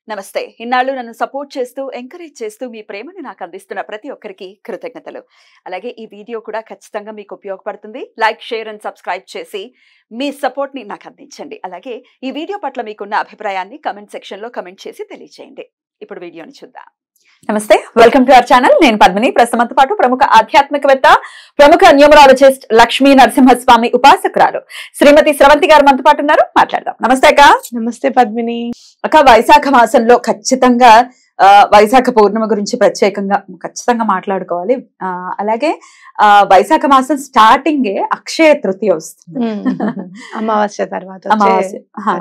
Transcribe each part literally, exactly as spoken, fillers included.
నమస్తే. ఇన్నాళ్ళు నన్ను సపోర్ట్ చేస్తూ, ఎంకరేజ్ చేస్తూ మీ ప్రేమని నాకు అందిస్తున్న ప్రతి ఒక్కరికి కృతజ్ఞతలు. అలాగే ఈ వీడియో కూడా ఖచ్చితంగా మీకు ఉపయోగపడుతుంది. లైక్, షేర్ అండ్ సబ్స్క్రైబ్ చేసి మీ సపోర్ట్‌ని నాకు అందించండి. అలాగే ఈ వీడియో పట్ల మీకున్న అభిప్రాయాన్ని కామెంట్ సెక్షన్‌లో కామెంట్ చేసి తెలియజేయండి. ఇప్పుడు వీడియోని చూద్దాం. నమస్తే, వెల్కమ్ టు అవర్ ఛానల్. నేను పద్మిని. ప్రస్తుతంతో పాటు ప్రముఖ ఆధ్యాత్మికవేత్త, ప్రముఖ న్యూమరాలజిస్ట్ లక్ష్మీ నరసింహస్వామి ఉపాసకురాలు శ్రీమతి స్రవంతి గారు మనతో పాటు ఉన్నారు. మాట్లాడదాం. నమస్తే అక్క. నమస్తే పద్మిని. అక్క, వైశాఖ మాసంలో ఖచ్చితంగా ఆ వైశాఖ పౌర్ణమి గురించి ప్రత్యేకంగా ఖచ్చితంగా మాట్లాడుకోవాలి. ఆ అలాగే ఆ వైశాఖ మాసం స్టార్టింగే అక్షయ తృతీయ వస్తుంది. అమావాస్య తర్వాత అమావాస్య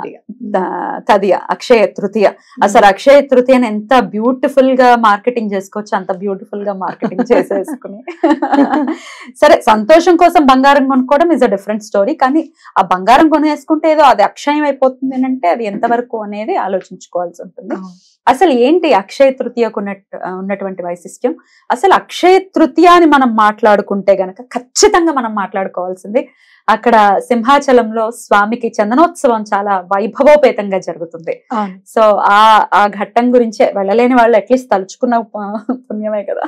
తదియ అక్షయ తృతీయ. అసలు అక్షయ తృతీయని ఎంత బ్యూటిఫుల్ గా మార్కెటింగ్ చేసుకోవచ్చు, అంత బ్యూటిఫుల్ గా మార్కెటింగ్ చేసేసుకుని సరే, సంతోషం కోసం బంగారం కొనుక్కోవడం ఇస్ అ డిఫరెంట్ స్టోరీ. కానీ ఆ బంగారం కొనేసుకుంటే ఏదో అది అక్షయం అయిపోతుంది అంటే అది ఎంతవరకు అనేది ఆలోచించుకోవాల్సి ఉంటుంది. అసలు ఏంటి అక్షయ తృతీయకు ఉన్నట్టు ఉన్నటువంటి వైశిష్ట్యం? అసలు అక్షయ తృతీయ అని మనం మాట్లాడుకుంటే గనక ఖచ్చితంగా మనం మాట్లాడుకోవాల్సింది అక్కడ సింహాచలంలో స్వామికి చందనోత్సవం చాలా వైభవోపేతంగా జరుగుతుంది. సో ఆ ఆ ఘట్టం గురించి వెళ్ళలేని వాళ్ళు అట్లీస్ట్ తలుచుకున్న పుణ్యమే కదా.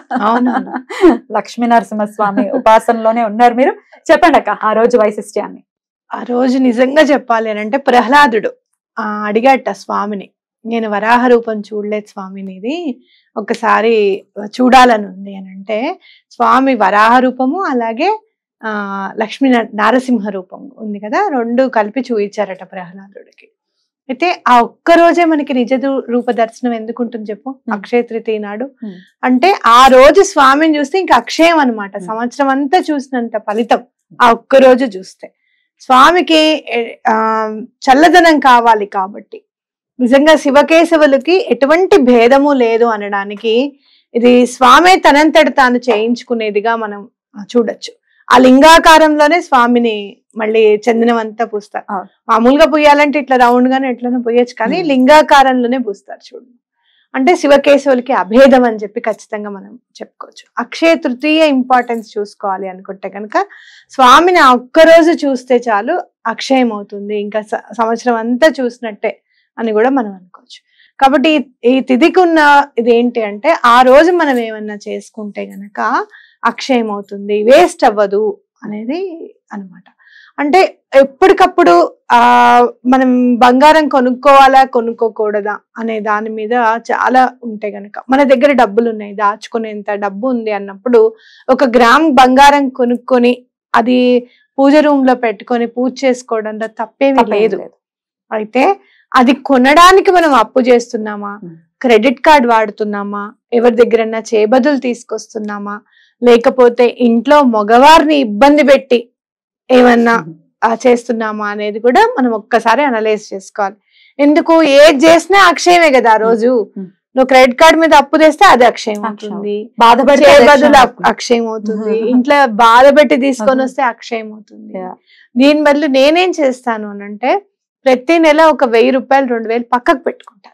లక్ష్మీ నరసింహస్వామి ఉపాసనలోనే ఉన్నారు మీరు. చెప్పండి అక్క ఆ రోజు వైశిష్ట్యాన్ని. ఆ రోజు నిజంగా చెప్పాలి అని అంటే ప్రహ్లాదుడు ఆ అడిగాట స్వామిని, నేను వరాహ రూపం చూడలేదు స్వామిని, ఇది ఒకసారి చూడాలని ఉంది అని అంటే స్వామి వరాహ రూపము అలాగే ఆ లక్ష్మీ నారసింహ రూపం ఉంది కదా, రెండు కలిపి చూయించారట ప్రహ్లాదుడికి. అయితే ఆ ఒక్క రోజే మనకి నిజ రూప దర్శనం ఎందుకు ఉంటుంది చెప్పు, అక్షయ తృతీయ నాడు. అంటే ఆ రోజు స్వామిని చూస్తే ఇంకా అక్షయం అనమాట, సంవత్సరం అంతా చూసినంత ఫలితం ఆ ఒక్క రోజు చూస్తే. స్వామికి ఆ చల్లదనం కావాలి కాబట్టి నిజంగా శివకేశవులకి ఎటువంటి భేదము లేదు అనడానికి ఇది స్వామి తనంతటి తాను చేయించుకునేదిగా మనం చూడొచ్చు. ఆ లింగాకారంలోనే స్వామిని మళ్ళీ చందనం అంతా పూస్తారు. మామూలుగా పూయాలంటే ఇట్లా రౌండ్ గానే ఎట్లనే పూయచ్చు, కానీ లింగాకారంలోనే పూస్తారు చూడండి. అంటే శివకేశవులకి అభేదం అని చెప్పి ఖచ్చితంగా మనం చెప్పుకోవచ్చు. అక్షయ తృతీయ ఇంపార్టెన్స్ చూసుకోవాలి అనుకుంటే కనుక స్వామిని ఆ ఒక్కరోజు చూస్తే చాలు అక్షయం అవుతుంది, ఇంకా సంవత్సరం అంతా చూసినట్టే అని కూడా మనం అనుకోవచ్చు. కాబట్టి ఈ తిథికి ఉన్న ఇదేంటి అంటే ఆ రోజు మనం ఏమన్నా చేసుకుంటే గనక అక్షయం అవుతుంది, వేస్ట్ అవ్వదు అనేది అనమాట. అంటే ఎప్పటికప్పుడు ఆ మనం బంగారం కొనుక్కోవాలా కొనుక్కోకూడదా అనే దాని మీద చాలా ఉంటే గనక, మన దగ్గర డబ్బులు ఉన్నాయి, దాచుకునేంత డబ్బు ఉంది అన్నప్పుడు ఒక గ్రామ్ బంగారం కొనుక్కొని అది పూజ రూమ్ లో పెట్టుకొని పూజ చేసుకోవడంలో తప్పేమీ లేదు. అయితే అది కొనడానికి మనం అప్పు చేస్తున్నామా, క్రెడిట్ కార్డ్ వాడుతున్నామా, ఎవరి దగ్గరన్నా చేబదులు తీసుకొస్తున్నామా, లేకపోతే ఇంట్లో మగవారిని ఇబ్బంది పెట్టి ఏమన్నా చేస్తున్నామా అనేది కూడా మనం ఒక్కసారి అనలైజ్ చేసుకోవాలి. ఎందుకు ఏది చేసినా అక్షయమే కదా. ఆ రోజు నువ్వు క్రెడిట్ కార్డ్ మీద అప్పు తెస్తే అది అక్షయం అవుతుంది, చేబదులు అక్షయం అవుతుంది, ఇంట్లో బాధ పెట్టి తీసుకొని వస్తే అక్షయం అవుతుంది. దీని బదులు నేనేం చేస్తాను అని అంటే ప్రతి నెల ఒక వెయ్యి రూపాయలు రెండు వేలు పక్కకు పెట్టుకుంటాను.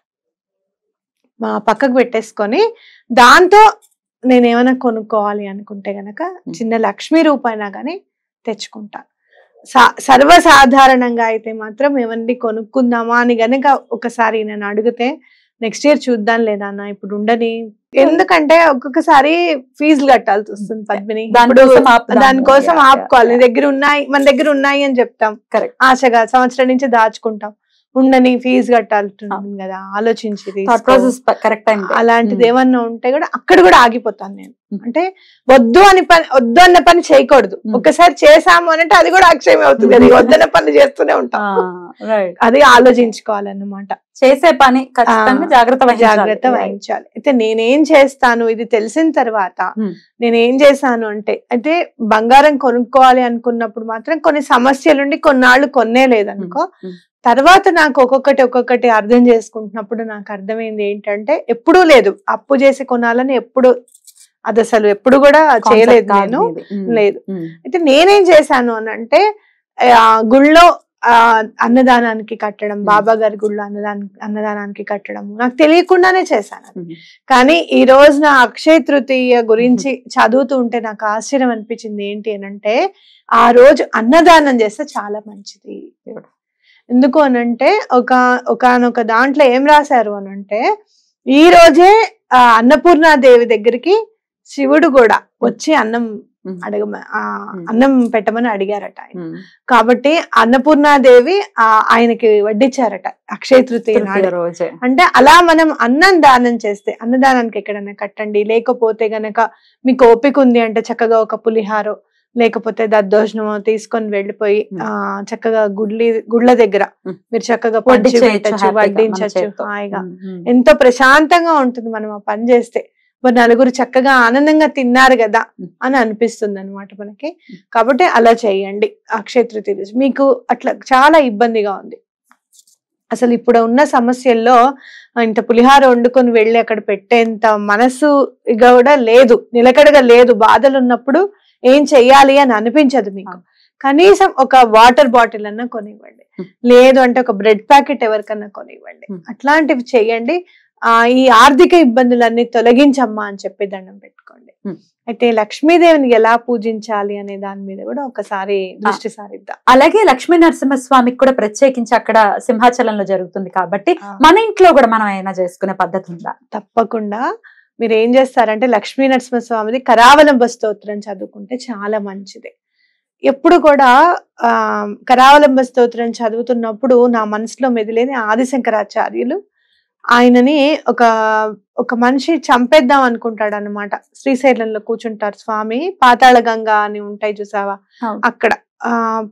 మా పక్కకు పెట్టేసుకొని దాంతో నేను ఏమైనా కొనుక్కోవాలి అనుకుంటే గనక చిన్న లక్ష్మీ రూపాయినా కానీ తెచ్చుకుంటాను. సా సర్వసాధారణంగా అయితే మాత్రం ఏమన్నా కొనుక్కుందామా అని గనక ఒకసారి నేను అడిగితే నెక్స్ట్ ఇయర్ చూద్దాం లేదా అన్న ఇప్పుడు ఉండని, ఎందుకంటే ఒక్కొక్కసారి ఫీజులు కట్టాల్సి వస్తుంది పద్మిని, దానికోసం ఆపుకోవాలి. నీ దగ్గర ఉన్నాయి, మన దగ్గర ఉన్నాయి అని చెప్తాం ఆశగా, సంవత్సరం నుంచి దాచుకుంటాం, ఉండని ఫీజు కట్టాల్సి కదా ఆలోచించి అలాంటిది ఏమన్నా ఉంటే కూడా అక్కడ కూడా ఆగిపోతాను నేను. అంటే వద్దు అని పని వద్దు అన్న పని చేయకూడదు. ఒకసారి చేసాము అంటే అది కూడా అక్షయం అవుతుంది కదా, వద్దన్న పని చేస్తూనే ఉంటాం. అది ఆలోచించుకోవాలన్నమాట. చేసే పని జాగ్రత్త జాగ్రత్త వహించాలి. అయితే నేనేం చేస్తాను ఇది తెలిసిన తర్వాత నేనేం చేశాను అంటే, అయితే బంగారం కొనుక్కోవాలి అనుకున్నప్పుడు మాత్రం కొన్ని సమస్యలుండి కొన్నాళ్ళు కొన్నే లేదనుకో, తర్వాత నాకు ఒక్కొక్కటి ఒక్కొక్కటి అర్థం చేసుకుంటున్నప్పుడు నాకు అర్థమైంది ఏంటంటే ఎప్పుడూ లేదు అప్పు చేసి కొనాలని, ఎప్పుడు అది అసలు ఎప్పుడు కూడా చేయలేదు నేను, లేదు. అయితే నేనేం చేశాను అని అంటే ఆ గుళ్ళో ఆ అన్నదానానికి కట్టడం, బాబా గారి గుళ్ళో అన్నదాన అన్నదానానికి కట్టడం నాకు తెలియకుండానే చేశాను. కానీ ఈ రోజు నా అక్షయ తృతీయ గురించి చదువుతూ ఉంటే నాకు ఆశ్చర్యం అనిపించింది. ఏంటి అని అంటే ఆ రోజు అన్నదానం చేస్తే చాలా మంచిది. ఎందుకు అనంటే ఒక ఒకనొక దాంట్లో ఏం రాశారు అనంటే ఈ రోజే ఆ అన్నపూర్ణాదేవి దగ్గరికి శివుడు కూడా వచ్చి అన్నం అడగ ఆ అన్నం పెట్టమని అడిగారట ఆయన. కాబట్టి అన్నపూర్ణాదేవి ఆ ఆయనకి వడ్డించారట అక్షయ తృతీయ నాడు. అంటే అలా మనం అన్నం దానం చేస్తే, అన్నదానానికి ఎక్కడన్నా కట్టండి, లేకపోతే గనక మీకు ఓపిక ఉంది అంటే చక్కగా ఒక పులిహారో లేకపోతే దద్దోజనమో తీసుకొని వెళ్ళిపోయి ఆ చక్కగా గుడ్లి గుడ్ల దగ్గర మీరు చక్కగా పంచి పెట్టచ్చు, వడ్డించచ్చు హాయిగా. ఎంతో ప్రశాంతంగా ఉంటుంది మనం ఆ పని చేస్తే. మరి నలుగురు చక్కగా ఆనందంగా తిన్నారు కదా అని అనిపిస్తుంది అనమాట మనకి. కాబట్టి అలా చేయండి అక్షయ తృతీయ. మీకు అట్లా చాలా ఇబ్బందిగా ఉంది, అసలు ఇప్పుడు ఉన్న సమస్యల్లో ఇంత పులిహార వండుకొని వెళ్ళి అక్కడ పెట్టేంత మనసు కూడా లేదు, నిలకడగా లేదు. బాధలు ఉన్నప్పుడు ఏం చెయ్యాలి అని అనిపించదు మీకు. కనీసం ఒక వాటర్ బాటిల్ అన్నా కొనివ్వండి, లేదు అంటే ఒక బ్రెడ్ ప్యాకెట్ ఎవరికన్నా కొనివ్వండి. అట్లాంటివి చెయ్యండి. ఆ ఈ ఆర్థిక ఇబ్బందులన్నీ తొలగించమ్మా అని చెప్పి దండం పెట్టుకోండి. అయితే లక్ష్మీదేవిని ఎలా పూజించాలి అనే దాని మీద కూడా ఒకసారి దృష్టి సారిద్దాం. అలాగే లక్ష్మీ నరసింహస్వామికి కూడా ప్రత్యేకించి అక్కడ సింహాచలంలో జరుగుతుంది కాబట్టి మన ఇంట్లో కూడా మనం ఏమైనా చేసుకునే పద్ధతి ఉందా? తప్పకుండా. మీరు ఏం చేస్తారంటే లక్ష్మీ నరసింహస్వామిది కరావలంబ స్తోత్రం చదువుకుంటే చాలా మంచిది. ఎప్పుడు కూడా ఆ కరావలంబ స్తోత్రం చదువుతున్నప్పుడు నా మనసులో మెదిలేని ఆదిశంకరాచార్యులు ఆయనని ఒక ఒక మనిషి చంపేద్దాం అనుకుంటాడు అనమాట. శ్రీశైలంలో కూర్చుంటారు స్వామి, పాతాళ గంగా అని ఉంటాయి చూసావా అక్కడ, ఆ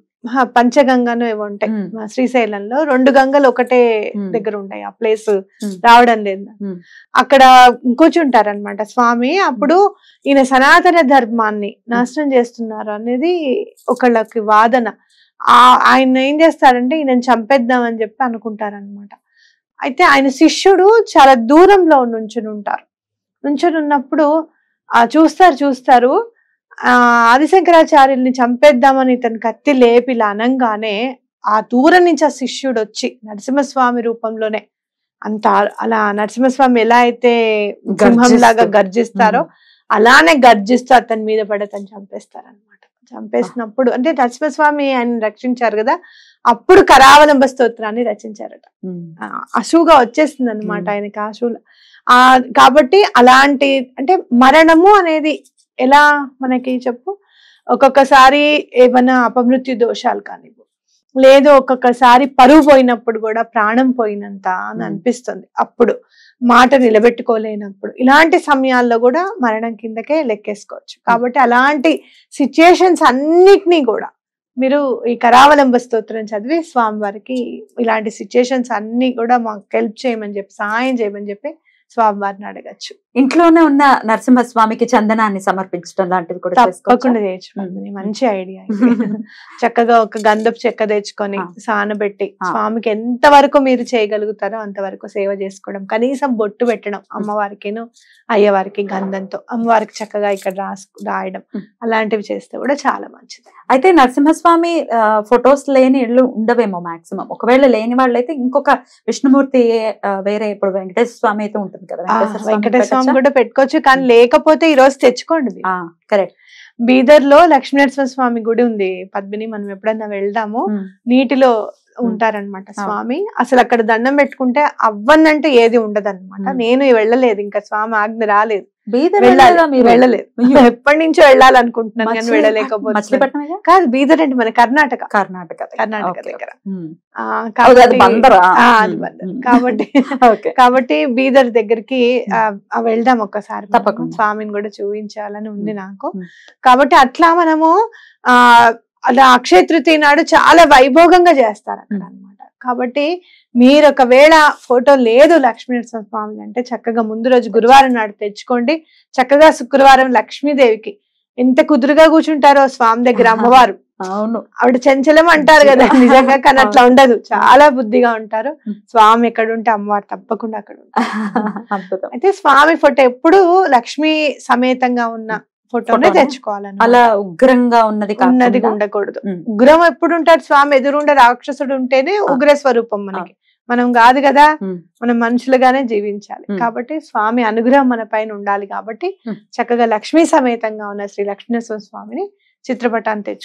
పంచగంగాను ఏవో ఉంటాయి శ్రీశైలంలో, రెండు గంగలు ఒకటే దగ్గర ఉంటాయి. ఆ ప్లేస్ రావడం లేదు, అక్కడ కూర్చుంటారనమాట స్వామి. అప్పుడు ఈయన సనాతన ధర్మాన్ని నాశనం చేస్తున్నారు అనేది ఒకళ్ళకి వాదన. ఆ ఆయన ఏం చేస్తారంటే ఈయన చంపేద్దాం అని చెప్పి అనుకుంటారనమాట. అయితే ఆయన శిష్యుడు చాలా దూరంలో నుంచుని ఉంటారు. నుంచుని ఉన్నప్పుడు ఆ చూస్తారు చూస్తారు ఆ ఆదిశంకరాచార్యుల్ని చంపేద్దామని ఇతను కత్తి లేపి ఇలా అనంగానే ఆ దూరం నుంచి ఆ శిష్యుడు వచ్చి నరసింహస్వామి రూపంలోనే అంత అలా నరసింహస్వామి ఎలా అయితే సింహంలాగా గర్జిస్తారో అలానే గర్జిస్తూ అతని మీద పడి అతను చంపేస్తారనమాట. చంపేసినప్పుడు అంటే నరసింహస్వామి ఆయన రక్షించారు కదా, అప్పుడు కరావలంబ స్తోత్రాన్ని రచించారట. అశువుగా వచ్చేస్తుంది అనమాట ఆయనకి అశువులు. ఆ కాబట్టి అలాంటి అంటే మరణము అనేది ఎలా మనకి చెప్పు, ఒక్కొక్కసారి ఏమైనా అపమృత్యు దోషాలు కానివ్వు, లేదు ఒక్కొక్కసారి పరువు పోయినప్పుడు కూడా ప్రాణం పోయినంత అని అనిపిస్తుంది, అప్పుడు మాట నిలబెట్టుకోలేనప్పుడు, ఇలాంటి సమయాల్లో కూడా మరణం కిందకే లెక్కేసుకోవచ్చు. కాబట్టి అలాంటి సిచ్యుయేషన్స్ అన్నిటినీ కూడా మీరు ఈ కరావలంబ స్తోత్రం చదివి స్వామివారికి ఇలాంటి సిచ్యుయేషన్స్ అన్ని కూడా మాకు హెల్ప్ చేయమని చెప్పి, సహాయం చేయమని చెప్పి స్వామివారిని అడగచ్చు. ఇంట్లోనే ఉన్న నరసింహస్వామికి చందనాన్ని సమర్పించడం లాంటివి కూడా తప్పకుండా చేయొచ్చు. మంచి ఐడియా. చక్కగా ఒక గంధపు చెక్క తెచ్చుకొని సానబెట్టి స్వామికి ఎంత వరకు మీరు చేయగలుగుతారో అంతవరకు సేవ చేసుకోవడం, కనీసం బొట్టు పెట్టడం అమ్మవారికిను అయ్యవారికి గంధంతో, అమ్మవారికి చక్కగా ఇక్కడ రాసు రాయడం, అలాంటివి చేస్తే కూడా చాలా మంచిది. అయితే నరసింహస్వామి ఫొటోస్ లేని ఇళ్ళు ఉండవేమో మాక్సిమం. ఒకవేళ లేని వాళ్ళైతే ఇంకొక విష్ణుమూర్తి వేరే, ఇప్పుడు వెంకటేశ్వర స్వామి అయితే ఉంటుంది కదా, వెంకటేశ్వర స్వామి కూడా పెట్టుకోవచ్చు. కానీ లేకపోతే ఈ రోజు తెచ్చుకోండి. కరెక్ట్. బీదర్ లో లక్ష్మీనరసింహ స్వామి గుడి ఉంది పద్మిని, మనం ఎప్పుడైనా వెళ్దాము. నీటిలో ఉంటారనమాట స్వామి. అసలు అక్కడ దండం పెట్టుకుంటే అవ్వనంటే ఏది ఉండదు అనమాట. నేను వెళ్ళలేదు, ఇంకా స్వామి ఆజ్ఞ రాలేదు, వెళ్ళలేదు. ఎప్పటి నుంచో వెళ్ళాలనుకుంటున్నాను కానీ వెళ్ళలేకపోతున్నాను. కాదు, బీదర్ అంటే మన కర్ణాటక కర్ణాటక కర్ణాటక దగ్గర. కాబట్టి కాబట్టి బీదర్ దగ్గరికి వెళ్దాం ఒక్కసారి, తప్పకుండా స్వామిని కూడా చూపించాలని ఉంది నాకు. కాబట్టి అట్లా మనము ఆ అలా అక్షయ తృతీయ నాడు చాలా వైభోగంగా చేస్తారు అక్కడ అనమాట. కాబట్టి మీరు ఒకవేళ ఫోటో లేదు లక్ష్మీనరసింహ స్వామి అంటే చక్కగా ముందు రోజు గురువారం నాడు తెచ్చుకోండి. చక్కగా శుక్రవారం లక్ష్మీదేవికి ఎంత కుదురుగా కూర్చుంటారో స్వామి దగ్గర అమ్మవారు. అవును, ఆవిడ చెంచలం అంటారు కదా, నిజంగా కానీ అట్లా ఉండదు, చాలా బుద్ధిగా ఉంటారు. స్వామి ఎక్కడ ఉంటే అమ్మవారు తప్పకుండా అక్కడ ఉంటారు. అయితే స్వామి ఫోటో ఎప్పుడు లక్ష్మీ సమేతంగా ఉన్న ఫోటోనే తెచ్చుకోవాలని, అలా ఉగ్రంగా ఉన్నది ఉన్నది ఉండకూడదు. ఉగ్రం ఎప్పుడు ఉంటాడు స్వామి, ఎదురుండే రాక్షసుడు ఉంటేనే ఉగ్ర స్వరూపం మనకి, మనం కాదు కదా, మనం మనుషులుగానే జీవించాలి. కాబట్టి స్వామి అనుగ్రహం మన పైన ఉండాలి. కాబట్టి చక్కగా లక్ష్మీ సమేతంగా ఉన్న శ్రీ లక్ష్మీనరసింహ స్వామిని చిత్రపటాన్ని తెచ్చుకొని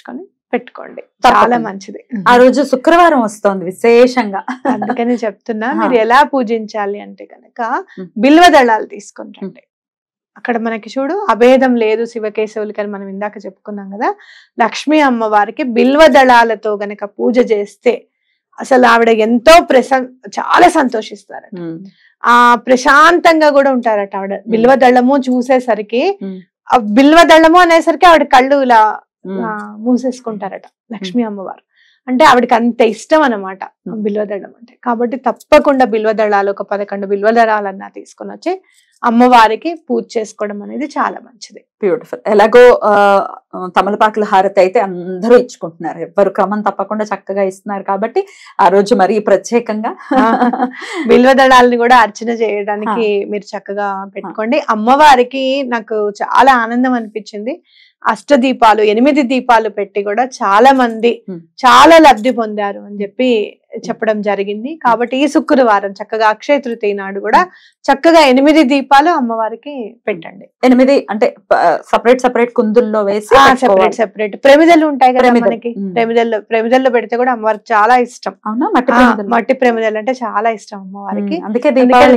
పెట్టుకోండి, చాలా మంచిది. ఆ రోజు శుక్రవారం వస్తోంది విశేషంగా, అందుకని చెప్తున్నా. మీరు ఎలా పూజించాలి అంటే కనుక బిల్వ దళాలు తీసుకొని రండి. అక్కడ మనకి చూడు అభేదం లేదు శివకేశవులు కానీ మనం ఇందాక చెప్పుకున్నాం కదా. లక్ష్మీ అమ్మవారికి బిల్వ దళాలతో గనక పూజ చేస్తే అసలు ఆవిడ ఎంతో ప్రశం చాలా సంతోషిస్తారట. ఆ ప్రశాంతంగా కూడా ఉంటారట ఆవిడ. బిల్వ దళము చూసేసరికి, ఆ బిల్వ దళము అనేసరికి ఆవిడ కళ్ళు ఇలా మూసేసుకుంటారట లక్ష్మీ అమ్మవారు. అంటే ఆవిడకి అంత ఇష్టం అనమాట బిల్వదళం అంటే. కాబట్టి తప్పకుండా బిల్వదళాలు ఒక పదకొండు బిల్వదళాలన్నా తీసుకొని వచ్చి అమ్మవారికి పూజ చేసుకోవడం అనేది చాలా మంచిది. బ్యూటిఫుల్. ఎలాగో తమలపాకుల హారతి అయితే అందరూ ఇచ్చుకుంటున్నారు, ఎవరు క్రమం తప్పకుండా చక్కగా ఇస్తున్నారు. కాబట్టి ఆ రోజు మరీ ప్రత్యేకంగా బిల్వదళాలని కూడా అర్చన చేయడానికి మీరు చక్కగా పెట్టుకోండి. అమ్మవారికి నాకు చాలా ఆనందం అనిపించింది. అష్ట దీపాలు ఎనిమిది దీపాలు పెట్టి కూడా చాలా మంది చాలా లబ్ధి పొందారు అని చెప్పి చెప్పడం జరిగింది. కాబట్టి ఈ శుక్రవారం చక్కగా అక్షయ తృతీయ నాడు కూడా చక్కగా ఎనిమిది దీపాలు అమ్మవారికి పెట్టండి. ఎనిమిది అంటే సపరేట్ సపరేట్ కుందుల్లో వేసి సెపరేట్ సెపరేట్ ప్రమిదలు ఉంటాయి కదా మనకి, ప్రమిదల్లో ప్రమిదల్లో పెడితే కూడా అమ్మవారికి చాలా ఇష్టం. అవునా, మట్టి ప్రమిదలు అంటే చాలా ఇష్టం అమ్మవారికి. అందుకే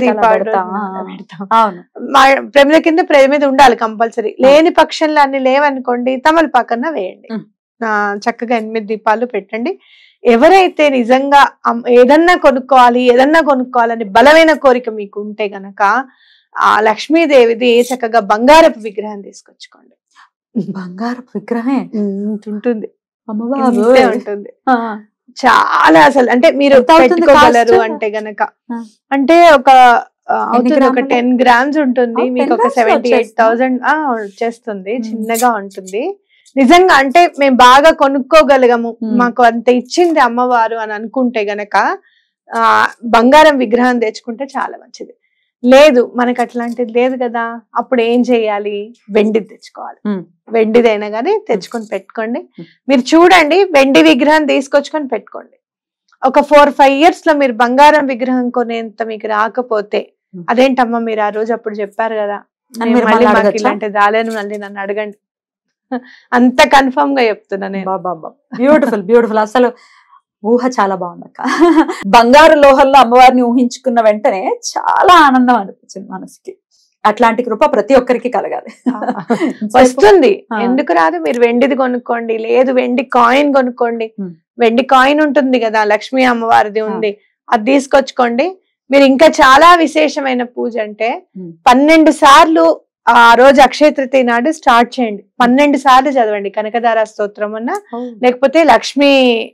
ప్రమిద కింద ప్రమిద ఉండాలి కంపల్సరీ. లేని పక్షంలో అన్ని లేవనుకోండి తమలపాకన్నా వేయండి. చక్కగా ఎనిమిది దీపాలు పెట్టండి. ఎవరైతే నిజంగా ఏదన్నా కొనుక్కోవాలి ఏదన్నా కొనుక్కోవాలని బలమైన కోరిక మీకు ఉంటే గనక ఆ లక్ష్మీదేవిది చక్కగా బంగారపు విగ్రహం తీసుకొచ్చుకోండి. బంగారపు విగ్రహం ఉంటుంది ఉంటుంది చాలా. అసలు అంటే మీరు పెట్టుకోగలరు అంటే గనక అంటే ఒక అవుతుంది ఒక టెన్ గ్రామ్స్ ఉంటుంది మీకు, ఒక సెవెంటీ ఎయిట్ థౌసండ్ వచ్చేస్తుంది. చిన్నగా ఉంటుంది నిజంగా. అంటే మేము బాగా కొనుక్కోగలిగాము, మాకు అంత ఇచ్చింది అమ్మవారు అని అనుకుంటే గనక ఆ బంగారం విగ్రహం తెచ్చుకుంటే చాలా మంచిది. లేదు మనకు అట్లాంటిది లేదు కదా, అప్పుడు ఏం చేయాలి, వెండిది తెచ్చుకోవాలి. వెండిదైనా కానీ తెచ్చుకొని పెట్టుకోండి. మీరు చూడండి వెండి విగ్రహం తీసుకొచ్చుకొని పెట్టుకోండి. ఒక ఫోర్ ఫైవ్ ఇయర్స్ లో మీరు బంగారం విగ్రహం కొనేంత మీకు రాకపోతే, అదేంటమ్మా మీరు ఆ రోజు అప్పుడు చెప్పారు కదా మళ్ళీ మాకు ఇలాంటిది రాలేను మళ్ళీ నన్ను అడగండి, అంత కన్ఫర్మ్ గా చెప్తున్నా నేను. Beautiful beautiful. అసలు ఊహ చాలా బాగుంది అక్క. బంగారు లోహంలో అమ్మవారిని ఊహించుకున్న వెంటనే చాలా ఆనందం అనిపించింది మనసుకి. అట్లాంటి కృప ప్రతి ఒక్కరికి కలగాలి. వస్తుంది, ఎందుకు రాదు. మీరు వెండిది కొనుక్కోండి, లేదు వెండి కాయిన్ కొనుక్కోండి. వెండి కాయిన్ ఉంటుంది కదా లక్ష్మీ అమ్మవారిది ఉంది, అది తీసుకొచ్చుకోండి. మీరు ఇంకా చాలా విశేషమైన పూజ అంటే పన్నెండు సార్లు ఆ రోజు అక్షయ తృతీయ నాడు స్టార్ట్ చేయండి. పన్నెండు సార్లు చదవండి కనకదార స్తోత్రం అన్నా, లేకపోతే లక్ష్మీ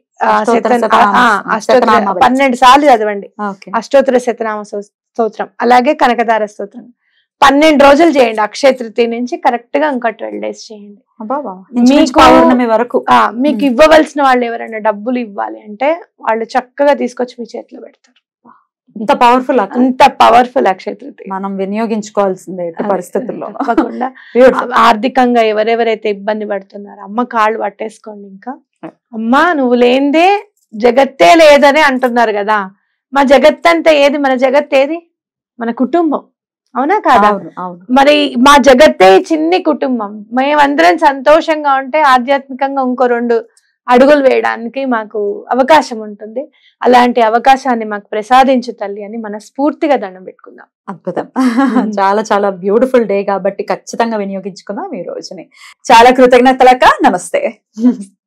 అష్టోత్తర పన్నెండు సార్లు చదవండి. అష్టోత్తర శతనామ స్తోత్రం అలాగే కనకదార స్తోత్రం పన్నెండు రోజులు చేయండి. అక్షయ తృతీయ నుంచి కరెక్ట్ గా ఇంకా ట్వెల్వ్ డేస్ చేయండి. వరకు మీకు ఇవ్వవలసిన వాళ్ళు ఎవరైనా డబ్బులు ఇవ్వాలి అంటే వాళ్ళు చక్కగా తీసుకొచ్చి మీ చేతిలో పెడతారు. అంత పవర్ఫుల్ అంత పవర్ఫుల్ అక్షయ తృతీయ మనం వినియోగించుకోవాల్సిందే పరిస్థితుల్లో. తప్పకుండా ఆర్థికంగా ఎవరెవరైతే ఇబ్బంది పడుతున్నారో అమ్మ కాళ్ళు పట్టేసుకోండి. ఇంకా అమ్మా నువ్వు లేనిదే జగత్తే లేదని అంటున్నారు కదా, మా జగత్ అంతా ఏది, మన జగత్ ఏది, మన కుటుంబం. అవునా కాదా? మరి మా జగత్తే చిన్ని కుటుంబం. మేమందరం సంతోషంగా ఉంటే ఆధ్యాత్మికంగా ఇంకో రెండు అడుగులు వేయడానికి మాకు అవకాశం ఉంటుంది. అలాంటి అవకాశాన్ని మాకు ప్రసాదించు తల్లి అని మనస్ఫూర్తిగా దండం పెట్టుకుందాం. అద్భుతం. చాలా చాలా బ్యూటిఫుల్ డే కాబట్టి ఖచ్చితంగా వినియోగించుకుందాం ఈ రోజుని. చాలా కృతజ్ఞతలక్క. నమస్తే.